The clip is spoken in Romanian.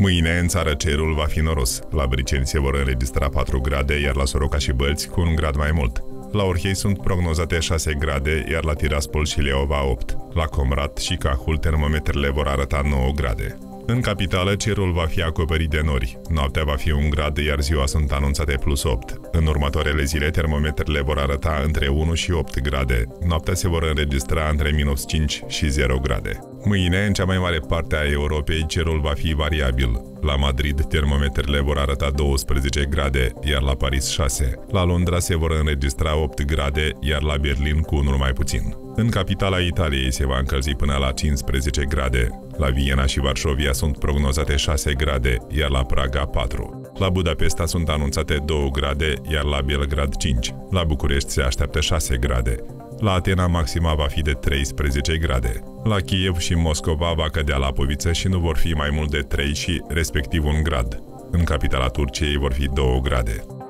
Mâine în țară cerul va fi noros. La Briceni se vor înregistra 4 grade, iar la Soroca și Bălți cu un grad mai mult. La Orhei sunt prognozate 6 grade, iar la Tiraspol și Leova 8. La Comrat și Cahul termometrele vor arăta 9 grade. În capitală, cerul va fi acoperit de nori. Noaptea va fi 1 grad, iar ziua sunt anunțate plus 8. În următoarele zile, termometrele vor arăta între 1 și 8 grade. Noaptea se vor înregistra între minus 5 și 0 grade. Mâine, în cea mai mare parte a Europei, cerul va fi variabil. La Madrid, termometrele vor arăta 12 grade, iar la Paris 6. La Londra se vor înregistra 8 grade, iar la Berlin cu unul mai puțin. În capitala Italiei se va încălzi până la 15 grade. La Viena și Varșovia sunt prognozate 6 grade, iar la Praga 4. La Budapesta sunt anunțate 2 grade, iar la Belgrad 5. La București se așteaptă 6 grade. La Atena maxima va fi de 13 grade. La Kiev și Moscova va cădea lapoviță și nu vor fi mai mult de 3 și respectiv 1 grad. În capitala Turciei vor fi 2 grade.